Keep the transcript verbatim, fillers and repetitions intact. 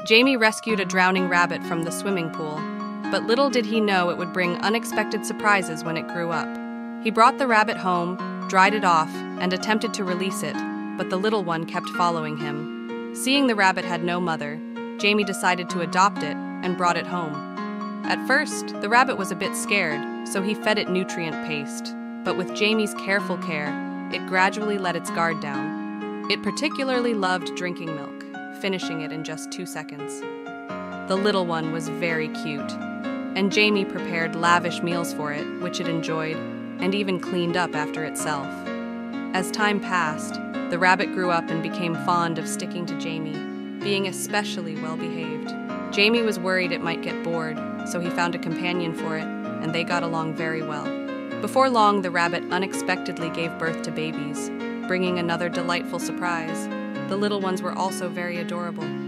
Jamie rescued a drowning rabbit from the swimming pool, but little did he know it would bring unexpected surprises when it grew up. He brought the rabbit home, dried it off, and attempted to release it, but the little one kept following him. Seeing the rabbit had no mother, Jamie decided to adopt it and brought it home. At first, the rabbit was a bit scared, so he fed it nutrient paste, but with Jamie's careful care, it gradually let its guard down. It particularly loved drinking milk, finishing it in just two seconds. The little one was very cute, and Jamie prepared lavish meals for it, which it enjoyed, and even cleaned up after itself. As time passed, the rabbit grew up and became fond of sticking to Jamie, being especially well-behaved. Jamie was worried it might get bored, so he found a companion for it, and they got along very well. Before long, the rabbit unexpectedly gave birth to babies, bringing another delightful surprise. The little ones were also very adorable.